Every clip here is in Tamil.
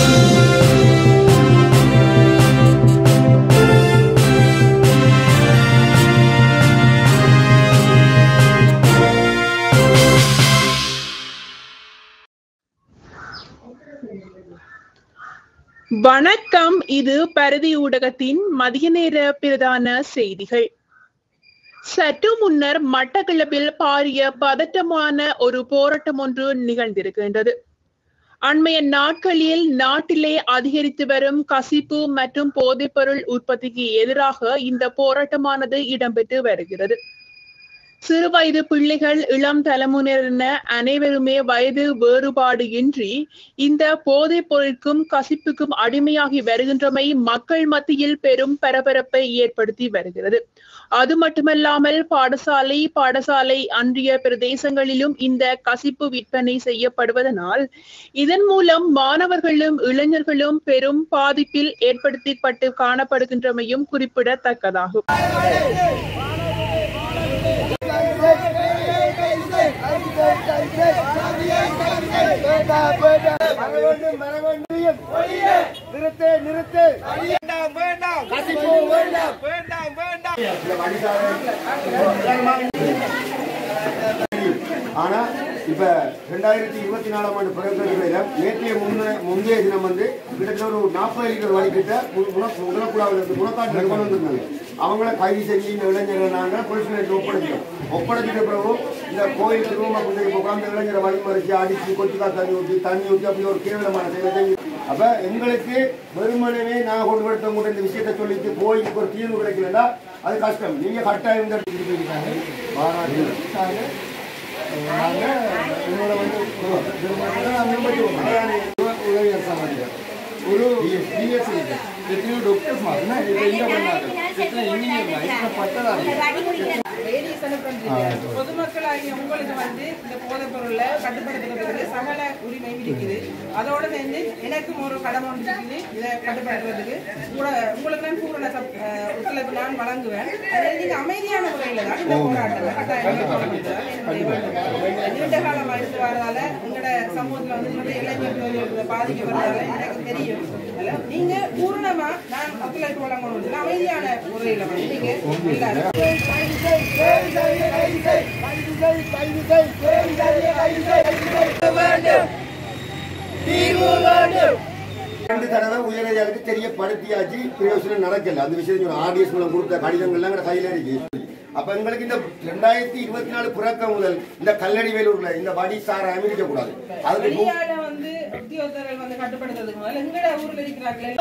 வணக்கம். இது பரதி ஊடகத்தின் மதிய நேர பிரதான செய்திகள். சற்று முன்னர் மட்டக்களப்பில் பாரிய பதட்டமான ஒரு போராட்டம் ஒன்று நிகழ்ந்திருக்கின்றது. அண்மைய நாட்களில் நாட்டிலே அதிகரித்து வரும் கசிப்பு மற்றும் போதைப்பொருள் உற்பத்திக்கு எதிராக இந்த போராட்டமானது இடம்பெற்று வருகிறது. சிறுவயது பிள்ளைகள், இளம் தலைமுறையின அனைவருமே வயது வேறுபாடு இன்றி இந்த போதைப் பொருட்கும் கசிப்புக்கும் அடிமையாகி வருகின்றமை மக்கள் மத்தியில் பெரும் பரபரப்பை ஏற்படுத்தி வருகிறது. அது மட்டுமல்லாமல் பாடசாலை அன்றிய பிரதேசங்களிலும் இந்த கசிப்பு விற்பனை செய்யப்படுவதனால் இதன் மூலம் மாணவர்களும் இளைஞர்களும் பெரும் பாதிப்பில் ஏற்படுத்தப்பட்டு காணப்படுகின்றமையும் குறிப்பிடத்தக்கதாகும். ஆனா இப்ப 2024 ஆண்டு பிறகுல நேற்றைய முந்தைய தினம் வந்து கிட்டத்தட்ட ஒரு 40 லிட்டர் வழிகிட்ட முனக்கூடாவிலிருந்து முனக்காட்டு கொண்டு வந்திருந்தாங்க. அவங்கள கைது செஞ்சு இந்த இளைஞர்கள் நாங்கள் போலீஸ் நிலையத்தில் ஒப்படைச்சிட்ட பிறகு இந்த கோயிலுக்கு ரூமா கொண்டு போகாம இந்த இளைஞரை வழிமறிச்சு அடிச்சு கொட்டிக்கா தண்ணி ஊற்றி அப்படி ஒரு கேவலமான செயலை. அப்ப எங்களுக்கு வெறுமனவே நான் கொண்டு வரத்தவங்க இந்த விஷயத்தை சொல்லிட்டு போய் ஒரு தீர்வு கிடைக்கலன்னா அது கஷ்டம். நீங்க கட்டாயம் என்னோட வந்து உதவி அரசாங்க ஒரு பிஎஸ்சி எத்தனையோ டாக்டர்ஸ் மாறினா இப்போ இந்த பண்ணாங்க எத்தனை இன்ஜினியர் பட்டதாக பொதுமக்களாகிய உங்களுக்கு வந்து இந்த போதைப் பொருளை கட்டுப்படுத்துறதுக்கு சகல உரிமை இருக்குது. அதோட சேர்ந்து எனக்கும் ஒரு கடமை இருக்குது. இதை கட்டுப்படுத்துறதுக்கு உங்களுக்கு நான் பூரண ஒத்துழைப்பு நான் வழங்குவேன். அதாவது நீங்க அமைதியான முறையில தான் இந்த போராட்டத்தை கட்டாயம் நீண்ட காலம் அழித்து வரதால எங்களோட சமூகத்துல வந்து இளைஞர்கள் பாதிக்கப்படுறதால எனக்கு தெரியும். நீங்க பூரணமா நான் ஒத்துழைப்பு வழங்கணும் அமைதியான முறையில வந்து நீங்க ரெண்டு தடவை உயர்நீதிமன்றத்துக்கு தெரியப்படுத்தியாச்சு, பிரயோசனம் நடக்கல. அந்த விஷயத்தை ஆர்டிஎஸ் மூலம் கொடுத்த கடிதங்கள்லாம் கையில இருக்கு. அப்ப எங்களுக்கு இந்த 2024 பிறக்க முதல் இந்த கல்லடி வேலூர்ல இந்த வடி சார அமெரிக்க கூடாது. அதுக்கு வந்து உத்தியோகத்தர்கள் வந்து கட்டுப்படுத்துறதுக்கு முதல்ல எங்கட ஊர்ல இருக்கிறாங்களே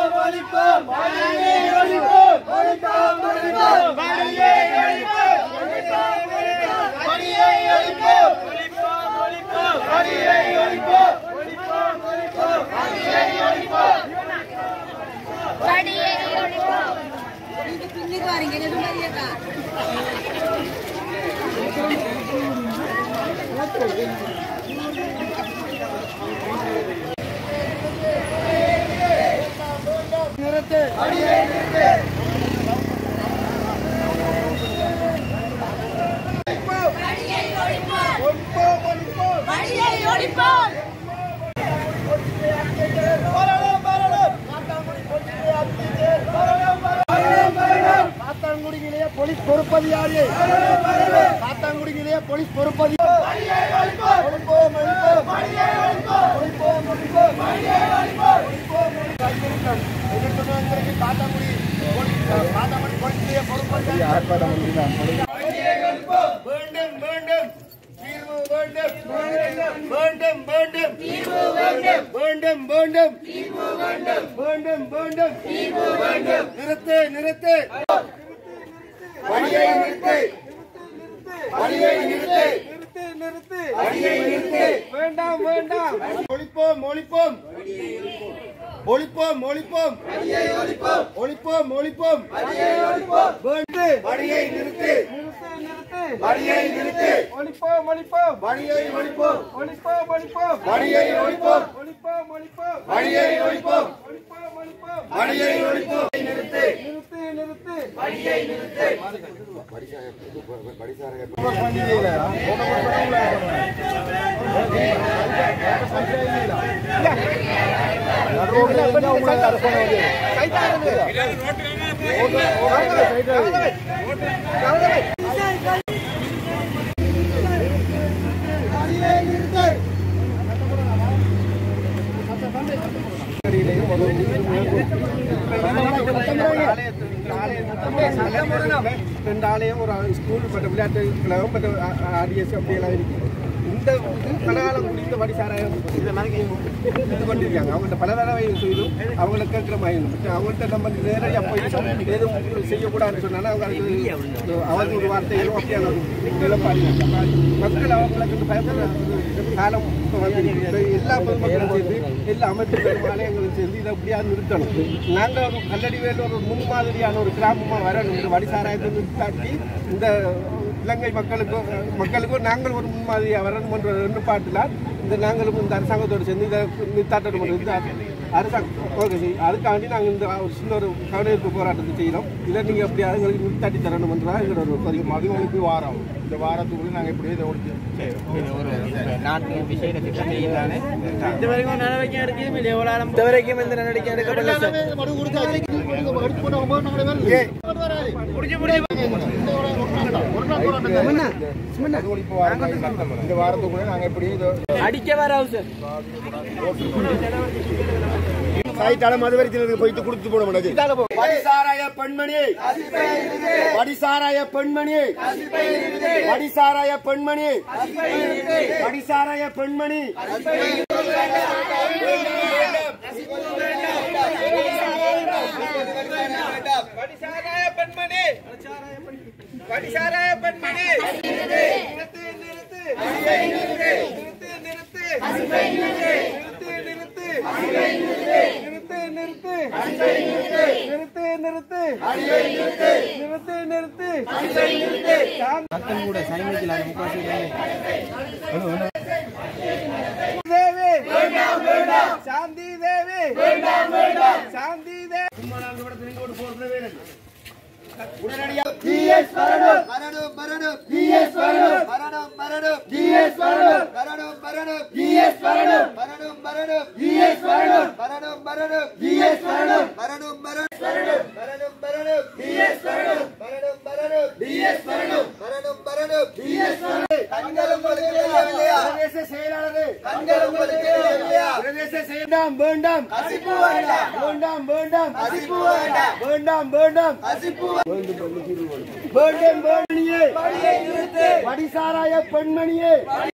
போலீஸ் பொறுப்பதிகாரி காத்தாங்குடியிலேயே போலீஸ் பொறுப்பதிகாரி காத்தாங்குடி போலீஸ் பொறுப்பதிகாரி நிறுத்து வழியை நிறுத்து வேண்டாம் ஒழிப்போம் வழியை நிறுத்து ரெண்டு ஆலயம் ஒரு ஸ்கூல் மற்ற விளையாட்டு கழகம் மற்ற ஆர்டிஎஸ் அப்படியெல்லாம் இருக்கு. இந்த கனகாலம் முடிந்த வடிசாராயம் இது கொண்டிருக்காங்க. அவங்கள்ட்ட பல தடவை செய்தும் அவங்கள கேட்கிற மாதிரி அவங்கள்ட்ட நம்ம நேரடியாக போய் எதுவும் செய்யக்கூடாதுன்னு சொன்னாலும் அவங்க அவங்க ஒரு வார்த்தைகளும் அப்படியான நிலப்பாடு மக்கள் அவங்களுக்கு பயப்படுற காலம் எல்லா பொதுமக்களும் சேர்ந்து எல்லா அமைப்புகளும் ஆலயங்களும் சேர்ந்து இதை அப்படியாக நிறுத்தணும். நாங்கள் ஒரு கல்லடிவேல் ஒரு முன்மாதிரியான ஒரு கிராமமாக வரணும். இந்த வடிசாராயத்தை நிறுத்தாட்டி இந்த இலங்கை மக்களுக்கும் நாங்கள் ஒரு முன்மாதிரியாக வரணும் என்ற எண்ணுப்பாட்டில் இந்த நாங்களும் இந்த அரசாங்கத்தோடு சேர்ந்து இதை நிறுத்தாட்டம் அரசாங்கம் ஓகே சரி. அதுக்காண்டி நாங்கள் இந்த ஒரு சின்ன ஒரு கவனஈர்ப்பு போராட்டத்தை செய்கிறோம். இதை நீங்கள் எப்படி எங்களுக்கு நிறுத்தாட்டி தரணும் என்றால் எங்களோட ஒரு மதுவளிப்பு வாரம் இந்த வாரத்துக்குள்ளே நாங்கள் இப்படியே இதை ஒழிச்சு செய்கிறோம். ஒரு நாட்டு விஷய திட்டம் செய்யலானே இது வரைக்கும் நடவடிக்கை எடுக்கையும் இல்லை. எவ்வளோ இது வரைக்கும் இந்த நடவடிக்கை எடுக்கப்படல. மதுவளிப்பு வாரம் இந்த வாரத்துக்குள்ளே நாங்கள் இப்படியே அடிக்க வர சாய்த்தால மதுவரித்தினருக்கு போயிட்டு கொடுத்து போட முடியாது. வடிசாராய பெண்மணி, வடிசாராய பெண்மணி, வடிசாராய பெண்மணி, வடிசாராய பெண்மணி, வடிசாராய பெண்மணி, வடிசாராய பெண்மணி நிறுத்து நிறுத்து நிறுத்து நிறுத்து நிறுத்து மக்கள் கூட சைனிக்கலாம் சாந்தி தேவி சாந்தி தேவி உடனடியாக டிஎஸ் வரணும் வரணும் வரணும் டிஎஸ் வரணும் வரணும் வரணும் டிஎஸ் வரணும் வரணும் வரணும் டிஎஸ் வரணும் வரணும் வரணும் டிஎஸ் வரணும் வரணும் வரணும் டிஎஸ் வரணும் வரணும் வரணும் வரணும் வரணும் டிஎஸ் வரணும் வரணும் வரணும் டிஎஸ் வரணும் வரணும் வரணும் டிஎஸ் வரணும் கண்களும் இல்லையா பிரதேச செயலாளரே கண்களும் இல்லையா பிரதேச செயலாம் வேண்டாம் அசிப்பு வேண்டாம் வேண்டாம் வேண்டாம் அசிப்பு வேண்டாம் வேண்டாம் வேண்டாம் அசிப்பு வடிசாராய பெண்மணியே